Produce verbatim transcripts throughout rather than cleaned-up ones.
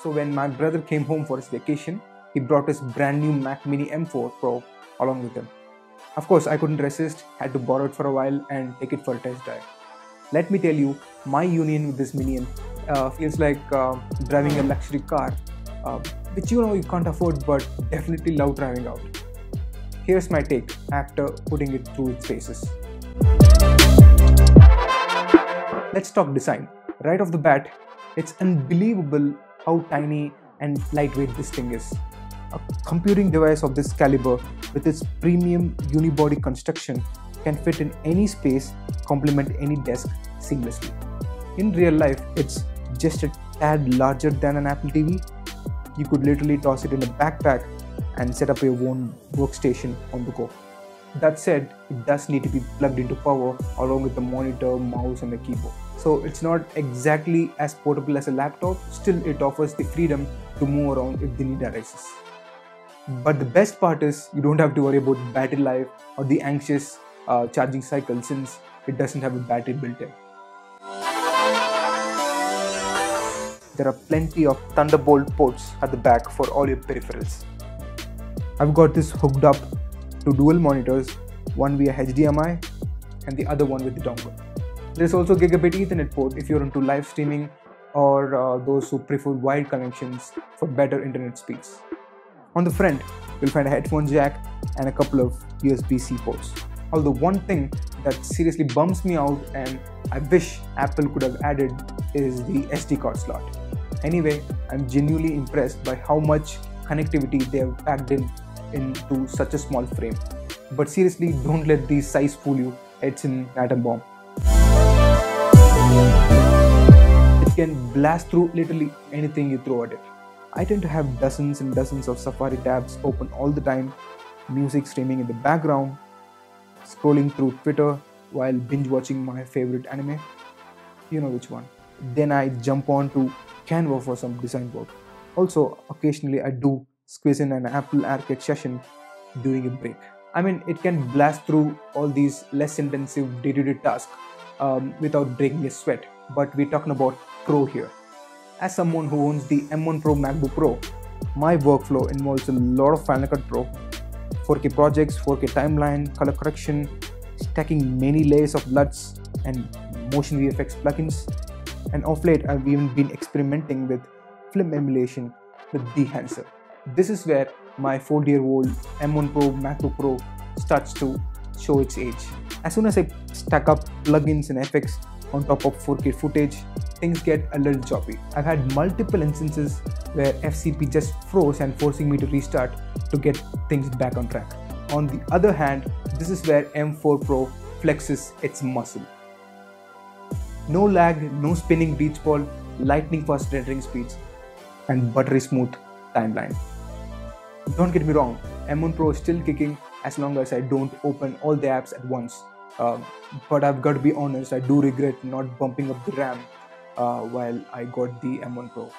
So when my brother came home for his vacation, he brought his brand new Mac Mini M four Pro along with him. Of course, I couldn't resist, had to borrow it for a while and take it for a test drive. Let me tell you, my union with this Minion uh, feels like uh, driving a luxury car, uh, which you know you can't afford but definitely love driving out. Here's my take after putting it through its paces. Let's talk design. Right off the bat, it's unbelievable how tiny and lightweight this thing is. A computing device of this caliber with its premium unibody construction can fit in any space, complement any desk seamlessly. In real life, it's just a tad larger than an Apple T V. You could literally toss it in a backpack and set up your own workstation on the go. That said, it does need to be plugged into power along with the monitor, mouse and the keyboard. So it's not exactly as portable as a laptop, still it offers the freedom to move around if the need arises. But the best part is you don't have to worry about battery life or the anxious uh, charging cycle since it doesn't have a battery built in. There are plenty of Thunderbolt ports at the back for all your peripherals. I've got this hooked up to dual monitors, one via H D M I and the other one with the dongle. There's also a gigabit Ethernet port if you're into live streaming or uh, those who prefer wide connections for better internet speeds. On the front, you'll find a headphone jack and a couple of U S B C ports. Although one thing that seriously bums me out and I wish Apple could have added is the S D card slot. Anyway, I'm genuinely impressed by how much connectivity they have packed in into such a small frame. But seriously, don't let the size fool you, it's an atom bomb. It can blast through literally anything you throw at it. I tend to have dozens and dozens of Safari tabs open all the time, music streaming in the background, scrolling through Twitter while binge watching my favorite anime. You know which one. Then I jump on to Canva for some design work. Also, occasionally I do squeeze in an Apple Arcade session during a break. I mean, it can blast through all these less intensive day-to-day tasks um, without breaking a sweat. But we're talking about Pro here. As someone who owns the M one Pro MacBook Pro, my workflow involves a lot of Final Cut Pro, four K projects, four K timeline, color correction, stacking many layers of L U Ts and motion V F X plugins. And of late, I've even been experimenting with film emulation with Dehancer. This is where my four-year-old M one Pro MacBook Pro starts to show its age. As soon as I stack up plugins and effects on top of four K footage, things get a little choppy. I've had multiple instances where F C P just froze and forcing me to restart to get things back on track. On the other hand, this is where M four Pro flexes its muscle. No lag, no spinning beach ball, lightning fast rendering speeds, and buttery smooth timeline. Don't get me wrong, M one Pro is still kicking as long as I don't open all the apps at once. Uh, but I've got to be honest, I do regret not bumping up the RAM uh, while I got the M one Pro.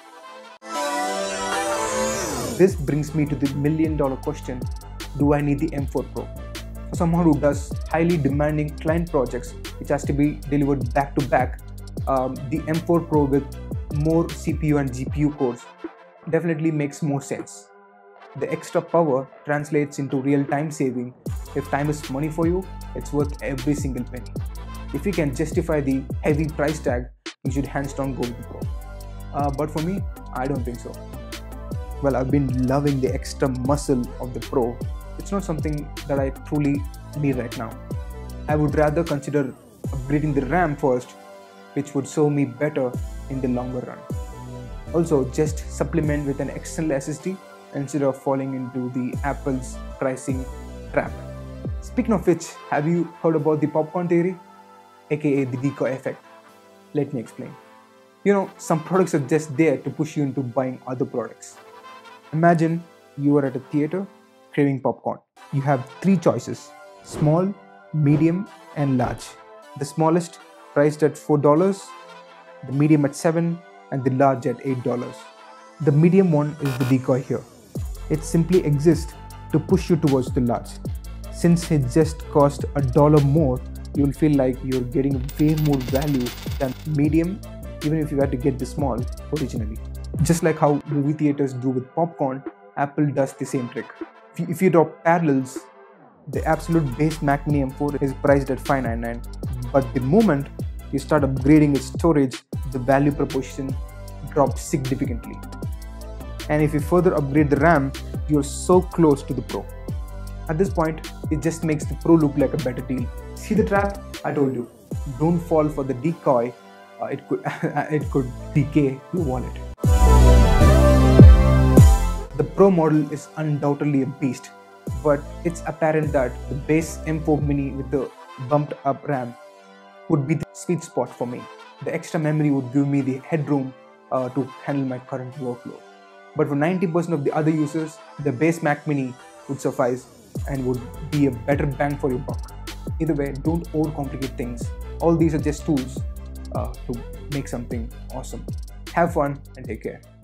This brings me to the million dollar question, do I need the M four Pro? For someone who does highly demanding client projects which has to be delivered back to back, um, the M four Pro with more C P U and G P U cores definitely makes more sense. The extra power translates into real time saving. If time is money for you, it's worth every single penny. If you can justify the heavy price tag, you should hands down go with the Pro. Uh, but for me, I don't think so. Well, I've been loving the extra muscle of the Pro. It's not something that I truly need right now. I would rather consider upgrading the RAM first, which would serve me better in the longer run. Also, just supplement with an external S S D instead of falling into the Apple's pricing trap. Speaking of which, have you heard about the popcorn theory, aka the decoy effect? Let me explain. You know, some products are just there to push you into buying other products. Imagine you are at a theater craving popcorn. You have three choices: small, medium, and large. The smallest priced at four dollars, the medium at seven dollars, and the large at eight dollars. The medium one is the decoy here. It simply exists to push you towards the large. Since it just cost a dollar more, you will feel like you're getting way more value than medium, even if you had to get the small originally. Just like how movie theaters do with popcorn, Apple does the same trick. If you, if you drop parallels, the absolute base Mac Mini M four is priced at five ninety-nine, but the moment you start upgrading its storage, the value proposition drops significantly. And if you further upgrade the RAM, you're so close to the Pro. At this point, it just makes the Pro look like a better deal. See the trap? I told you. Don't fall for the decoy. Uh, it could it could decay your wallet. The Pro model is undoubtedly a beast, but it's apparent that the base M four Mini with the bumped up RAM would be the sweet spot for me. The extra memory would give me the headroom uh, to handle my current workload. But for ninety percent of the other users, the base Mac Mini would suffice and would be a better bang for your buck. Either way, don't overcomplicate things. All these are just tools uh, to make something awesome. Have fun and take care.